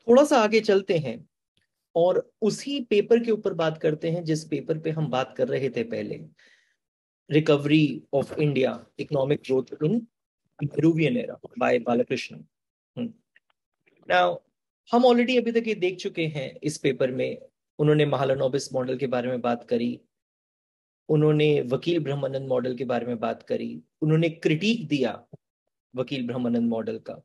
थोड़ा सा आगे चलते हैं और उसी पेपर के ऊपर बात करते हैं जिस पेपर पे हम बात कर रहे थे पहले, recovery of India economic growth in Nehruvian era by Balakrishnan. Now हम ऑलरेडी अभी तक ये देख चुके हैं इस पेपर में। उन्होंने महालनोबिस मॉडल के बारे में बात करी, उन्होंने वकील ब्रह्मानंद मॉडल के बारे में बात करी, उन्होंने क्रिटिक दिया वकील ब्रह्मानंद मॉडल का।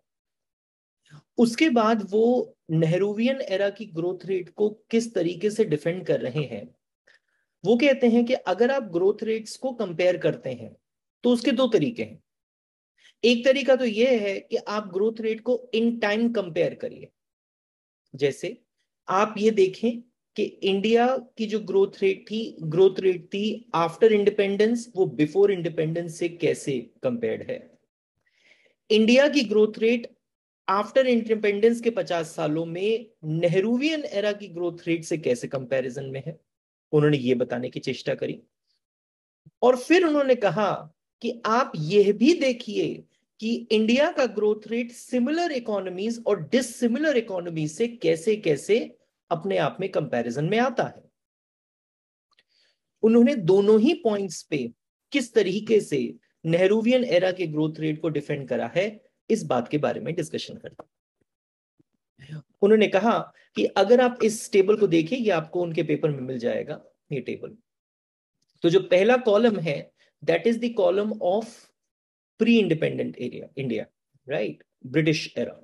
उसके बाद वो नेहरूवियन एरा की ग्रोथ रेट को किस तरीके से डिफेंड कर रहे हैं। वो कहते हैं कि अगर आप ग्रोथ रेट्स को कंपेयर करते हैं तो उसके दो तरीके हैं। एक तरीका तो यह है कि आप ग्रोथ रेट को इन टाइम कंपेयर करिए। जैसे आप ये देखें कि इंडिया की जो ग्रोथ रेट थी आफ्टर इंडिपेंडेंस, वो बिफोर इंडिपेंडेंस से कैसे कंपेयर्ड है। इंडिया की ग्रोथ रेट आफ्टर इंडिपेंडेंस के 50 सालों में नेहरूवियन एरा की ग्रोथ रेट से कैसे कंपैरिजन में है, उन्होंने ये बताने की चेष्टा करी। और फिर उन्होंने कहा कि आप यह भी देखिए कि इंडिया का ग्रोथ रेट सिमिलर इकोनॉमीज और डिसिमिलर इकोनॉमीज से कैसे कैसे अपने आप में कंपैरिजन में आता है। उन्होंने दोनों ही पॉइंट्स पे किस तरीके से नेहरूवियन एरा के ग्रोथ रेट को डिफेंड करा है, इस बात के बारे में डिस्कशन करते हैं। उन्होंने कहा कि अगर आप इस टेबल को देखें, ये आपको उनके पेपर में मिल जाएगा, ये टेबल। तो जो पहला कॉलम है that is the column of pre independent area India, right, British era.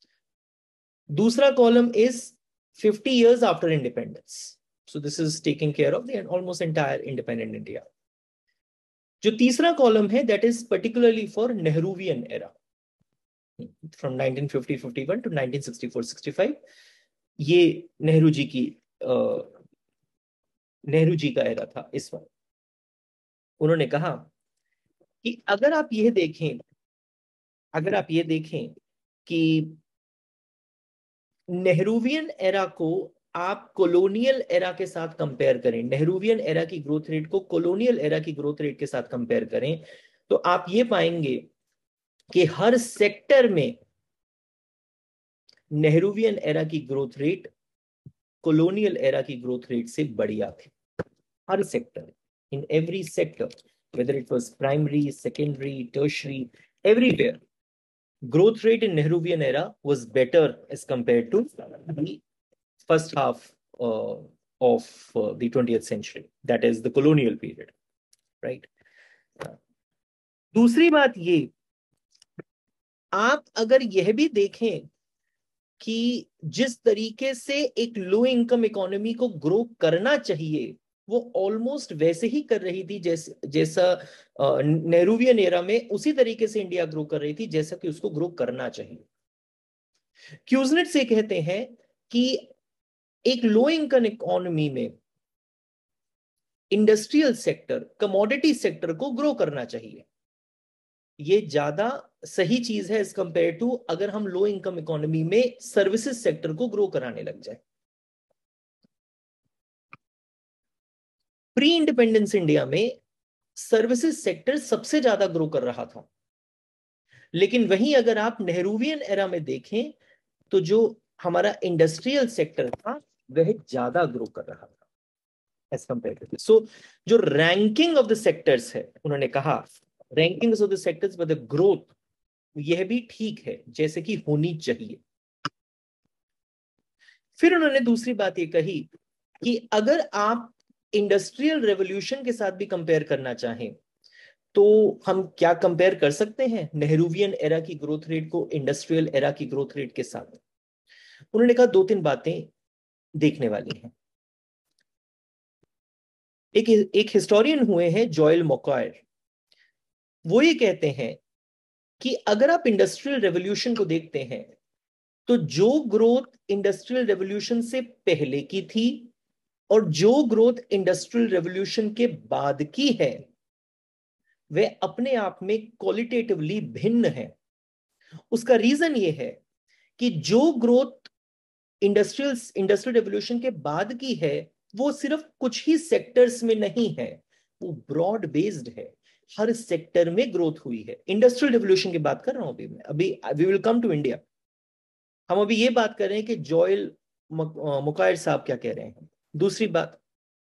दूसरा column is 50 years after independence, so this is taking care of the almost entire independent India. जो तीसरा कॉलम है that is particularly for Nehruvian era from 1950-51 to 1964-65। ये नेहरू जी की नेहरू जी का era था इस वक्त। उन्होंने कहा कि अगर आप ये देखें कि नेहरूवियन एरा को आप कॉलोनियल एरा के साथ कंपेयर करें, नेहरूवियन एरा की ग्रोथ रेट को कॉलोनियल एरा की ग्रोथ रेट के साथ कंपेयर करें, तो आप ये पाएंगे कि हर सेक्टर में नेहरूवियन एरा की ग्रोथ रेट कॉलोनियल एरा की ग्रोथ रेट से बढ़िया थी। हर sector, in every sector, whether it was primary, secondary, tertiary, everywhere, growth rate in Nehruvian era was better as compared to the first half of the 20th century, that is the colonial period, right? दूसरी बात ये, आप अगर यह भी देखें कि जिस तरीके से एक लो इनकम इकोनॉमी को ग्रो करना चाहिए, वो ऑलमोस्ट वैसे ही कर रही थी जैसा नेहरूवियन एरा में उसी तरीके से इंडिया ग्रो कर रही थी जैसा कि उसको ग्रो करना चाहिए। क्यूजनेट से कहते हैं कि एक लो इनकम इकोनॉमी में इंडस्ट्रियल सेक्टर, कमोडिटी सेक्टर को ग्रो करना चाहिए। ये ज्यादा सही चीज है एज कंपेयर टू अगर हम लो इनकम इकोनॉमी में सर्विसेज सेक्टर को ग्रो कराने लग जाए। प्री इंडिपेंडेंस इंडिया में सर्विसेज सेक्टर सबसे ज्यादा ग्रो कर रहा था, लेकिन वहीं अगर आप नेहरूवियन एरा में देखें तो जो हमारा इंडस्ट्रियल सेक्टर था वह ज्यादा ग्रो कर रहा था एज कंपेयर टू। सो जो रैंकिंग ऑफ द सेक्टर्स है, उन्होंने कहा rankings of the sectors with the growth, यह भी ठीक है जैसे कि होनी चाहिए। फिर उन्होंने दूसरी बात ये कही कि अगर आप इंडस्ट्रियल रेवोल्यूशन के साथ भी कंपेयर करना चाहें तो हम क्या कंपेयर कर सकते हैं नेहरूवियन एरा की ग्रोथ रेट को इंडस्ट्रियल एरा की ग्रोथ रेट के साथ। उन्होंने कहा दो तीन बातें देखने वाली हैं। एक हिस्टोरियन हुए हैं जॉयल मोकायर, वो ये कहते हैं कि अगर आप इंडस्ट्रियल रेवोल्यूशन को देखते हैं तो जो ग्रोथ इंडस्ट्रियल रेवोल्यूशन से पहले की थी और जो ग्रोथ इंडस्ट्रियल रेवोल्यूशन के बाद की है वह अपने आप में क्वालिटेटिवली भिन्न है। उसका रीजन ये है कि जो ग्रोथ इंडस्ट्रियल रेवोल्यूशन के बाद की है वो सिर्फ कुछ ही सेक्टर्स में नहीं है, वो ब्रॉड बेस्ड है, हर सेक्टर में ग्रोथ हुई है। इंडस्ट्रियल रेवोल्यूशन की बात कर रहा हूं अभी मैं, अभी we will come to India. हम अभी ये बात कर रहे हैं कि जोएल मुकायर साहब क्या कह रहे हैं। दूसरी बात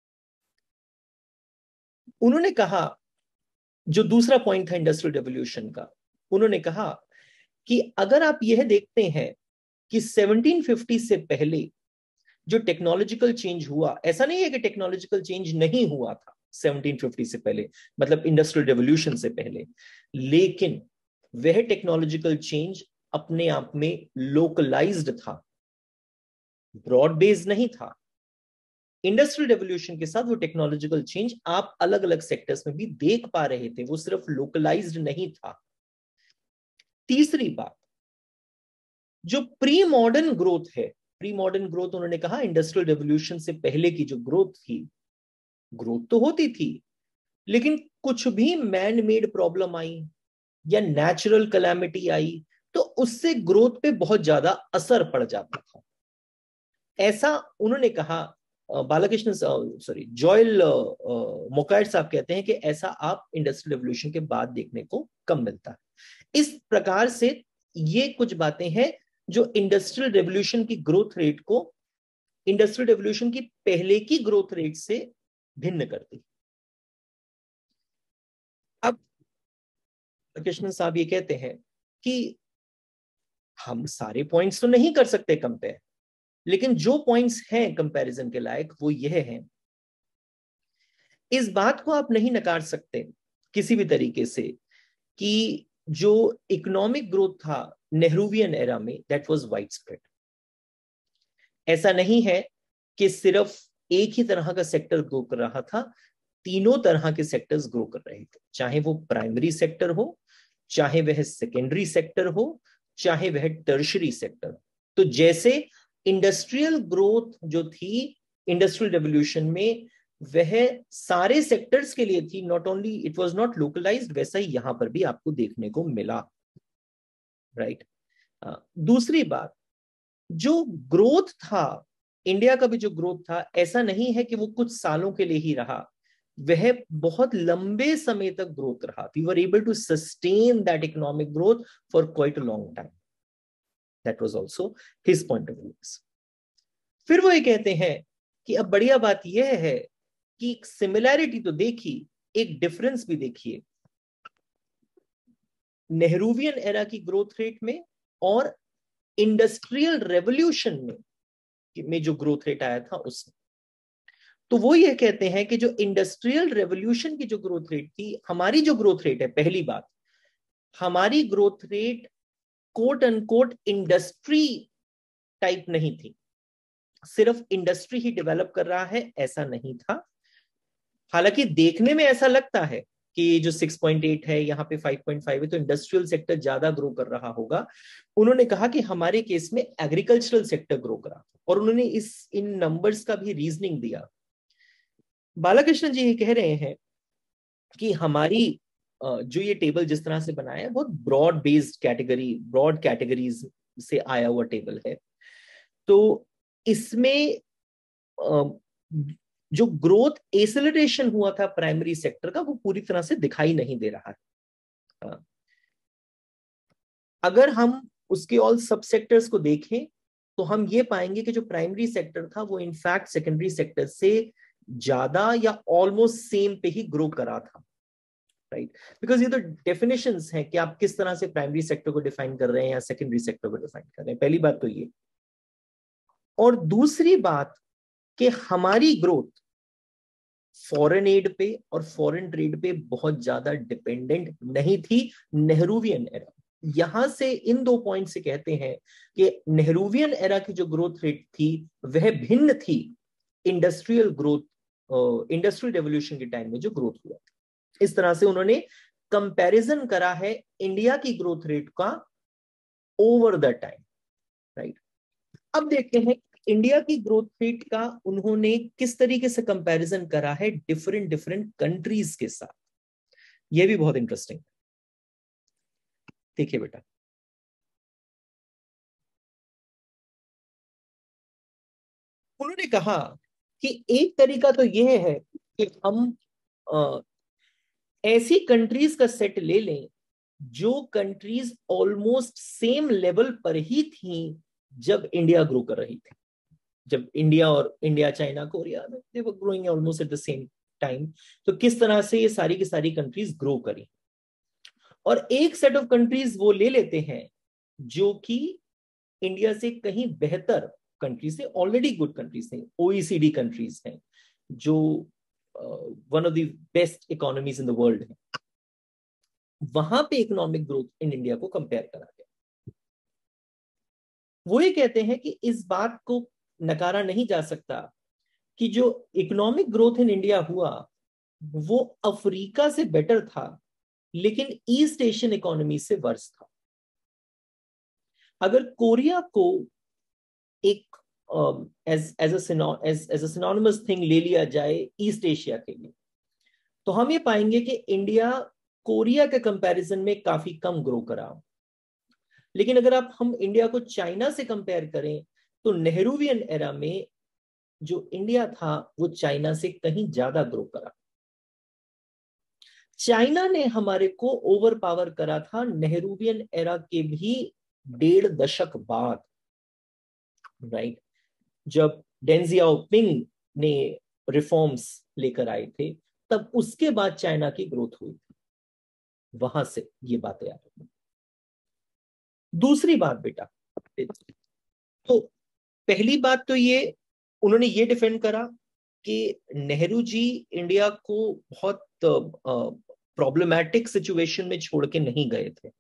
उन्होंने कहा, जो दूसरा पॉइंट था इंडस्ट्रियल रेवोल्यूशन का, उन्होंने कहा कि अगर आप यह देखते हैं कि 1750 से पहले जो टेक्नोलॉजिकल चेंज हुआ, ऐसा नहीं है कि टेक्नोलॉजिकल चेंज नहीं हुआ था 1750 से पहले, मतलब इंडस्ट्रियल रेवोल्यूशन से पहले, लेकिन वह टेक्नोलॉजिकल चेंज अपने आप में लोकलाइज्ड था, ब्रॉड बेस्ड नहीं था। इंडस्ट्रियल रेवोल्यूशन के साथ वो टेक्नोलॉजिकल चेंज आप अलग अलग सेक्टर्स में भी देख पा रहे थे, वो सिर्फ लोकलाइज्ड नहीं था। तीसरी बात, जो प्री मॉडर्न ग्रोथ है, प्री मॉडर्न ग्रोथ उन्होंने कहा इंडस्ट्रियल रेवोल्यूशन से पहले की जो ग्रोथ थी, ग्रोथ तो होती थी, लेकिन कुछ भी मैन मेड प्रॉब्लम आई या नेचुरल कलैमिटी आई तो उससे ग्रोथ पे बहुत ज्यादा असर पड़ जाता था। ऐसा उन्होंने कहा, बालाकृष्ण सॉरी जोएल मुकायर साहब कहते हैं कि ऐसा आप इंडस्ट्रियल रेवोल्यूशन के बाद देखने को कम मिलता है। इस प्रकार से ये कुछ बातें हैं जो इंडस्ट्रियल रेवोल्यूशन की ग्रोथ रेट को इंडस्ट्रियल रेवोल्यूशन की पहले की ग्रोथ रेट से भिन्न करती। अब कृष्ण साहब ये कहते हैं कि हम सारे पॉइंट्स तो नहीं कर सकते कंपेयर, लेकिन जो पॉइंट्स हैं कंपैरिजन के लायक वो यह है, इस बात को आप नहीं नकार सकते किसी भी तरीके से कि जो इकोनॉमिक ग्रोथ था नेहरूवियन एरा में, दैट वाज वाइड स्प्रेड। ऐसा नहीं है कि सिर्फ एक ही तरह का सेक्टर ग्रो कर रहा था, तीनों तरह के सेक्टर्स ग्रो कर रहे थे, चाहे वो प्राइमरी सेक्टर हो, चाहे वह सेकेंडरी सेक्टर हो, चाहे वह टर्शरी सेक्टर। तो जैसे इंडस्ट्रियल ग्रोथ जो थी इंडस्ट्रियल रेवोल्यूशन में, वह सारे सेक्टर्स के लिए थी, not only it was not localised, वैसा ही यहां पर भी आपको देखने को मिला, राइट। दूसरी बात, जो ग्रोथ था इंडिया का भी जो ग्रोथ था, ऐसा नहीं है कि वो कुछ सालों के लिए ही रहा, वह बहुत लंबे समय तक ग्रोथ रहा। We were able to sustain that economic growth for quite a long time. That was also his point of view. फिर वो ये कहते हैं कि अब बढ़िया बात यह है कि एक सिमिलैरिटी तो देखी, एक डिफरेंस भी देखिए नेहरूवियन एरा की ग्रोथ रेट में और इंडस्ट्रियल रेवोल्यूशन में जो ग्रोथ रेट आया था उसमें। तो वो ये कहते हैं कि जो इंडस्ट्रियल रेवोल्यूशन की जो ग्रोथ रेट थी, हमारी जो ग्रोथ रेट है, पहली बात, हमारी growth rate quote unquote industry type नहीं थी, सिर्फ इंडस्ट्री ही डेवलप कर रहा है ऐसा नहीं था। हालांकि देखने में ऐसा लगता है कि ये जो 6.8 है, यहाँ पे 5.5 है, तो इंडस्ट्रियल सेक्टर ज्यादा ग्रो कर रहा होगा। उन्होंने कहा कि हमारे केस में एग्रीकल्चरल सेक्टर ग्रो करा, और उन्होंने इन नंबर्स का भी रीजनिंग दिया। बालाकृष्णन जी ये कह रहे हैं कि हमारी जो ये टेबल जिस तरह से बनाया है, बहुत broad based category, broad categories से आया हुआ टेबल है। तो इसमें जो ग्रोथ एसेलरेशन हुआ था प्राइमरी सेक्टर का, वो पूरी तरह से दिखाई नहीं दे रहा है। अगर हम उसके ऑल सब सेक्टर्स को देखें तो हम ये पाएंगे कि जो प्राइमरी सेक्टर था वो इनफैक्ट सेकेंडरी सेक्टर से ज्यादा या ऑलमोस्ट सेम पे ही ग्रो करा था, राइट। बिकॉज ये तो डेफिनेशंस हैं कि आप किस तरह से प्राइमरी सेक्टर को डिफाइन कर रहे हैं या सेकेंडरी सेक्टर को डिफाइन कर रहे हैं, पहली बात तो ये। और दूसरी बात कि हमारी ग्रोथ फॉरेन एड पे और फॉरेन ट्रेड पे बहुत ज्यादा डिपेंडेंट नहीं थी नेहरूवियन एरा। यहां से इन दो पॉइंट से कहते हैं कि नेहरूवियन एरा की जो ग्रोथ रेट थी वह भिन्न थी इंडस्ट्रियल ग्रोथ, इंडस्ट्रियल रेवोल्यूशन के टाइम में जो ग्रोथ हुआ। इस तरह से उन्होंने कंपैरिजन करा है इंडिया की ग्रोथ रेट का ओवर द टाइम, राइट। अब देखते हैं इंडिया की ग्रोथ रेट का उन्होंने किस तरीके से कंपैरिजन करा है डिफरेंट डिफरेंट कंट्रीज के साथ। यह भी बहुत इंटरेस्टिंग। देखिए बेटा, उन्होंने कहा कि एक तरीका तो यह है कि हम ऐसी कंट्रीज का सेट ले लें जो कंट्रीज ऑलमोस्ट सेम लेवल पर ही थी जब इंडिया ग्रो कर रही थी, जब India China Korea they were growing almost at the same time. तो किस तरह से ये सारी की सारी कंट्रीज ग्रो करी, और एक सेट ऑफ कंट्रीज वो ले लेते हैं जो कि इंडिया से कहीं बेहतर कंट्रीज से, ऑलरेडी गुड कंट्रीज हैं, ओईसीडी कंट्रीज हैं, जो one of the best economies in the world है। वहां पे इकोनॉमिक ग्रोथ इन इंडिया को कंपेयर करा गया। वो ये कहते हैं कि इस बात को नकारा नहीं जा सकता कि जो इकोनॉमिक ग्रोथ इन इंडिया हुआ वो अफ्रीका से बेटर था, लेकिन ईस्ट एशियन इकोनॉमी से वर्स था। अगर कोरिया को एक एज अ सिनोनिमस थिंग ले लिया जाए ईस्ट एशिया के लिए, तो हम ये पाएंगे कि इंडिया कोरिया के कंपैरिजन में काफी कम ग्रो करा। लेकिन अगर हम इंडिया को चाइना से कंपेयर करें तो नेहरूवियन एरा में जो इंडिया था वो चाइना से कहीं ज्यादा ग्रो करा। चाइना ने हमारे को ओवर पावर करा था नेहरूवियन एरा के भी 1.5 दशक बाद, राइट, जब डेंग जियाओपिंग ने रिफॉर्म्स लेकर आए थे, तब उसके बाद चाइना की ग्रोथ हुई थी। वहां से ये बातें आ रही। दूसरी बात बेटा, तो पहली बात तो ये उन्होंने ये डिफेंड करा कि नेहरू जी इंडिया को बहुत प्रॉब्लमैटिक सिचुएशन में छोड़ के नहीं गए थे।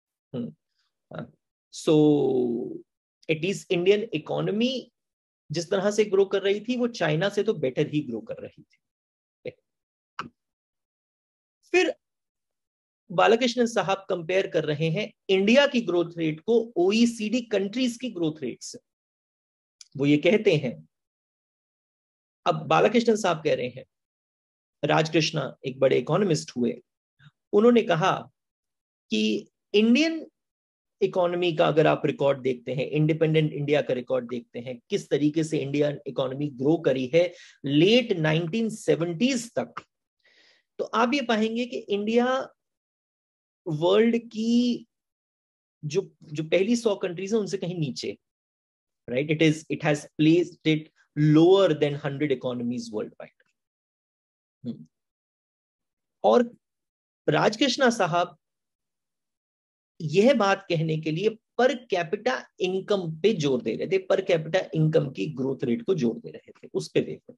सो एटलीस्ट इंडियन इकोनॉमी जिस तरह से ग्रो कर रही थी वो चाइना से तो बेटर ही ग्रो कर रही थी। फिर बालकृष्णन साहब कंपेयर कर रहे हैं इंडिया की ग्रोथ रेट को ओईसीडी कंट्रीज की ग्रोथ रेट से। वो ये कहते हैं, अब बालकृष्णन साहब कह रहे हैं, राजकृष्णा एक बड़े इकोनॉमिस्ट हुए, उन्होंने कहा कि इंडियन इकोनॉमी का अगर आप रिकॉर्ड देखते हैं, इंडिपेंडेंट इंडिया का रिकॉर्ड देखते हैं, किस तरीके से इंडियन इकोनॉमी ग्रो करी है लेट 1970s तक, तो आप ये पाएंगे कि इंडिया वर्ल्ड की जो जो पहली 100 कंट्रीज है उनसे कहीं नीचे, right, it has placed it lower than 100 economies worldwide. और राजकृष्णा साहब यह बात कहने के लिए पर कैपिटा इनकम पे जोर दे रहे थे, पर कैपिटा इनकम की ग्रोथ रेट को जोर दे रहे थे, उस पे देखो।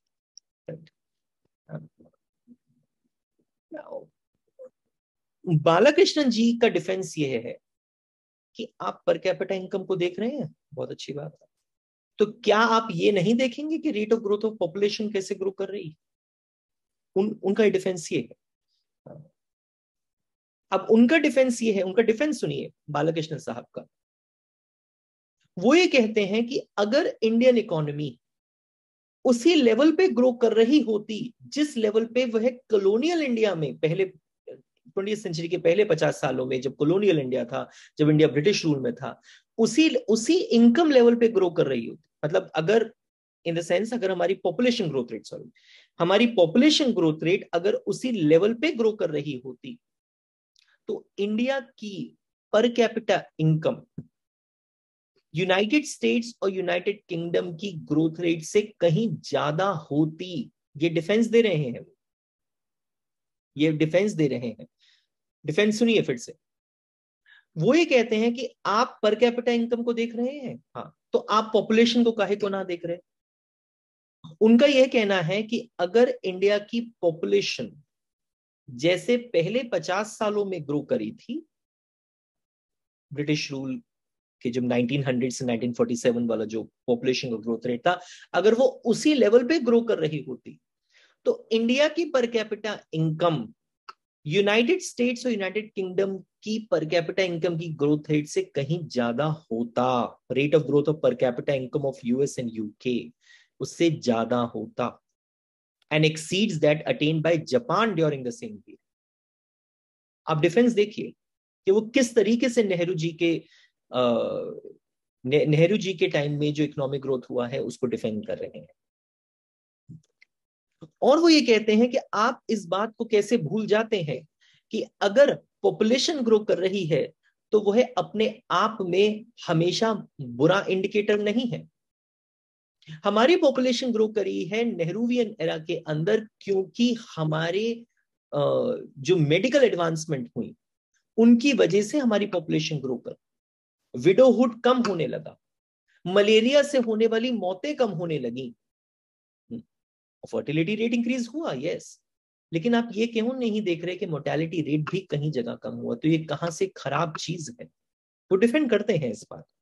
बालकृष्णन जी का डिफेंस यह है कि आप पर कैपिटा इनकम को देख रहे हैं, बहुत अच्छी बात है, तो क्या आप ये नहीं देखेंगे कि rate of growth of population कैसे ग्रो कर रही है? उनका डिफेंस ये है। अब उनका डिफेंस ये है, उनका डिफेंस सुनिए बालकृष्णन साहब का। वो ये कहते हैं कि अगर इंडियन इकोनॉमी उसी लेवल पे ग्रो कर रही होती जिस लेवल पे वह कॉलोनियल इंडिया में पहले 20वीं सेंचुरी के पहले 50 सालों में, जब कॉलोनियल इंडिया था, जब इंडिया ब्रिटिश रूल में था, उसी इनकम लेवल पे ग्रो कर रही होती, मतलब अगर इन द सेंस अगर हमारी पॉपुलेशन ग्रोथ रेट, सॉरी, हमारी पॉपुलेशन ग्रोथ रेट अगर उसी लेवल पे ग्रो कर रही होती, तो इंडिया की per capita income United States और यूनाइटेड किंगडम की ग्रोथ रेट से कहीं ज्यादा होती। ये डिफेंस दे रहे हैं, ये डिफेंस दे रहे हैं। डिफेंस सुनिए फिर से। वो ये कहते हैं कि आप पर कैपिटा इनकम को देख रहे हैं, हाँ, तो आप पॉपुलेशन को काहे को ना देख रहे? उनका यह कहना है कि अगर इंडिया की पॉपुलेशन जैसे पहले 50 सालों में ग्रो करी थी, ब्रिटिश रूल कि जब 1900 से 1947 वाला जो पॉपुलेशन का ग्रोथ रेट था, अगर वो उसी लेवल पे ग्रो कर रही होती, तो इंडिया की per capita income United States और यूनाइटेड किंगडम की पर कैपिटा इनकम की ग्रोथ रेट से कहीं ज्यादा होता। Rate of growth of per capita income of US and UK उससे ज्यादा होता, and exceeds that attained by Japan during the same period. आप डिफेंस देखिए कि वो किस तरीके से नेहरू जी के टाइम में जो इकोनॉमिक ग्रोथ हुआ है उसको डिफेंड कर रहे हैं। और वो ये कहते हैं कि आप इस बात को कैसे भूल जाते हैं कि अगर पॉपुलेशन ग्रो कर रही है तो वह अपने आप में हमेशा बुरा इंडिकेटर नहीं है। हमारी पॉपुलेशन ग्रो करी है नेहरूवियन एरा के अंदर क्योंकि हमारे जो मेडिकल एडवांसमेंट हुई उनकी वजह से हमारी पॉपुलेशन ग्रो कर, विडोहुड कम होने लगा, मलेरिया से होने वाली मौतें कम होने लगी, फर्टिलिटी रेट इंक्रीज हुआ, यस, लेकिन आप ये क्यों नहीं देख रहे कि मोर्टेलिटी रेट भी कहीं जगह कम हुआ? तो ये कहां से खराब चीज है? वो डिफेंड करते हैं इस बात।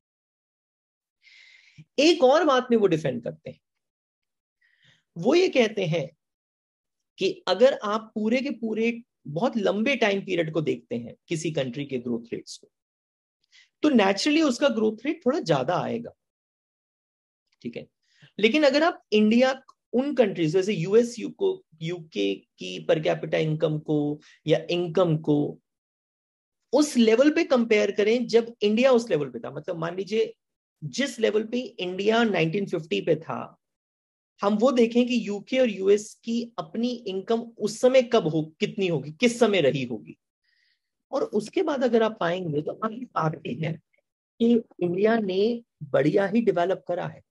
एक और बात में वो डिफेंड करते हैं, वो ये कहते हैं कि अगर आप पूरे के पूरे बहुत लंबे टाइम पीरियड को देखते हैं किसी कंट्री के ग्रोथ रेट्स को, तो नेचुरली उसका ग्रोथ रेट थोड़ा ज्यादा आएगा, ठीक है। लेकिन अगर आप इंडिया उन कंट्रीज जैसे यूएस यूके की पर कैपिटा इनकम को या इनकम को उस लेवल पे कंपेयर करें जब इंडिया उस लेवल पे था, मतलब मान लीजिए जिस लेवल पे इंडिया 1950 पे था, हम वो देखें कि यूके और यूएस की अपनी इनकम उस समय कब हो, कितनी होगी, किस समय रही होगी, और उसके बाद अगर आप पाएंगे तो आप पाते हैं कि इंडिया ने बढ़िया ही डेवलप करा है।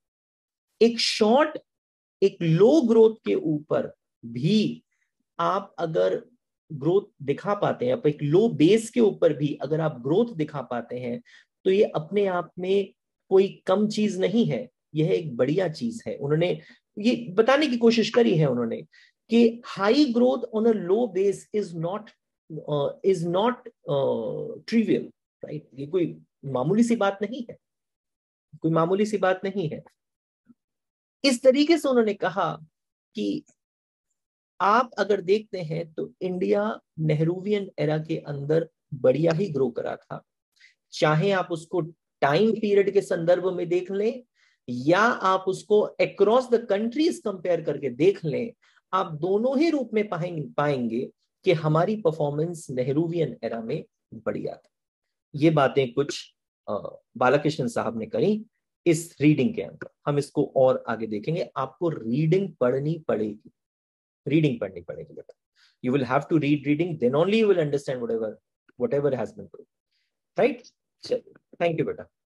एक लो ग्रोथ के ऊपर भी आप अगर ग्रोथ दिखा पाते हैं, आप एक लो बेस के ऊपर भी अगर आप ग्रोथ दिखा पाते हैं, तो ये अपने आप में कोई कम चीज नहीं है, यह एक बढ़िया चीज है। उन्होंने ये बताने की कोशिश करी है उन्होंने कि high growth on a low base is not trivial, right? ये कोई मामूली सी बात नहीं है, कोई मामूली सी बात नहीं है। इस तरीके से उन्होंने कहा कि आप अगर देखते हैं तो इंडिया नेहरूवियन एरा के अंदर बढ़िया ही ग्रो करा था, चाहे आप उसको टाइम पीरियड के संदर्भ में देख लें या आप उसको अक्रॉस द कंट्रीज कंपेयर करके देख लें, आप दोनों ही रूप में पाएंगे कि हमारी परफॉर्मेंस नेहरूवियन एरा में बढ़िया था। ये बातें कुछ बालाकृष्णन साहब ने करी इस रीडिंग के अंदर। हम इसको और आगे देखेंगे। आपको रीडिंग पढ़नी पड़ेगी, रीडिंग पढ़नी पड़ेगी बेटा। You will have to read reading, then only you will understand whatever has been told, right? Thank you बेटा।